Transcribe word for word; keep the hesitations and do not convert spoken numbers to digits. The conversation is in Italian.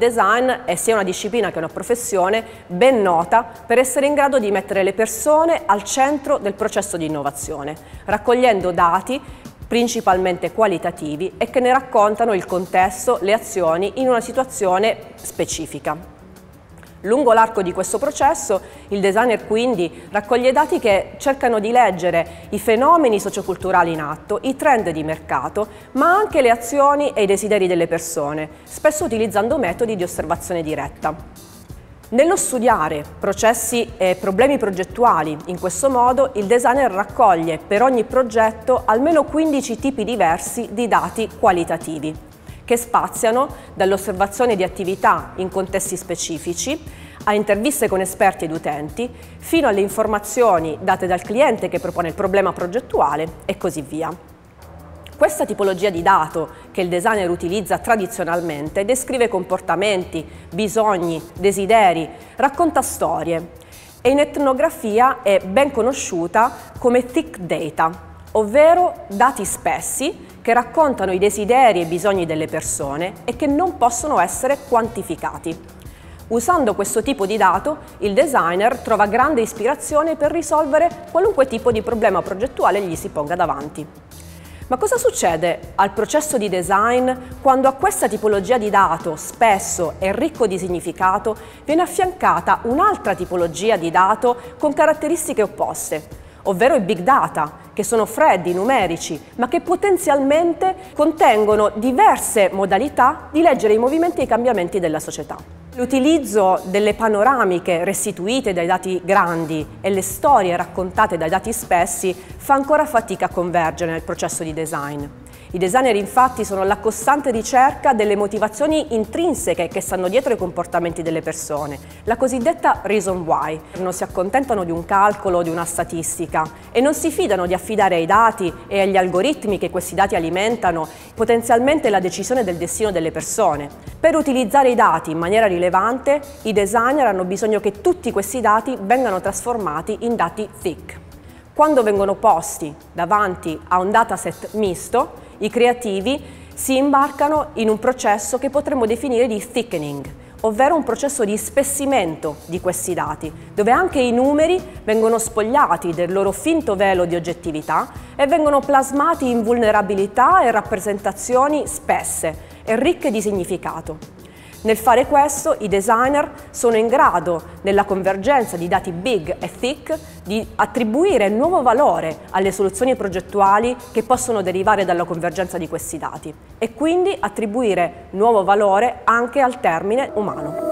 design è sia una disciplina che una professione ben nota per essere in grado di mettere le persone al centro del processo di innovazione, raccogliendo dati principalmente qualitativi e che ne raccontano il contesto, le azioni in una situazione specifica. Lungo l'arco di questo processo il designer quindi raccoglie dati che cercano di leggere i fenomeni socioculturali in atto, i trend di mercato, ma anche le azioni e i desideri delle persone, spesso utilizzando metodi di osservazione diretta. Nello studiare processi e problemi progettuali, in questo modo il designer raccoglie per ogni progetto almeno quindici tipi diversi di dati qualitativi, che spaziano dall'osservazione di attività in contesti specifici, a interviste con esperti ed utenti, fino alle informazioni date dal cliente che propone il problema progettuale e così via. Questa tipologia di dato che il designer utilizza tradizionalmente descrive comportamenti, bisogni, desideri, racconta storie e in etnografia è ben conosciuta come thick data, ovvero dati spessi che raccontano i desideri e i bisogni delle persone e che non possono essere quantificati. Usando questo tipo di dato, il designer trova grande ispirazione per risolvere qualunque tipo di problema progettuale gli si ponga davanti. Ma cosa succede al processo di design quando a questa tipologia di dato, spesso e ricco di significato, viene affiancata un'altra tipologia di dato con caratteristiche opposte, ovvero i big data, che sono freddi, numerici, ma che potenzialmente contengono diverse modalità di leggere i movimenti e i cambiamenti della società. L'utilizzo delle panoramiche restituite dai dati grandi e le storie raccontate dai dati spessi fa ancora fatica a convergere nel processo di design. I designer infatti sono alla costante ricerca delle motivazioni intrinseche che stanno dietro ai comportamenti delle persone, la cosiddetta reason why. Non si accontentano di un calcolo o di una statistica e non si fidano di affidare ai dati e agli algoritmi che questi dati alimentano potenzialmente la decisione del destino delle persone. Per utilizzare i dati in maniera rilevante, i designer hanno bisogno che tutti questi dati vengano trasformati in dati thick. Quando vengono posti davanti a un dataset misto, i creativi si imbarcano in un processo che potremmo definire di thickening, ovvero un processo di spessimento di questi dati, dove anche i numeri vengono spogliati del loro finto velo di oggettività e vengono plasmati in vulnerabilità e rappresentazioni spesse e ricche di significato. Nel fare questo, i designer sono in grado, nella convergenza di dati big e thick, di attribuire nuovo valore alle soluzioni progettuali che possono derivare dalla convergenza di questi dati e quindi attribuire nuovo valore anche al termine umano.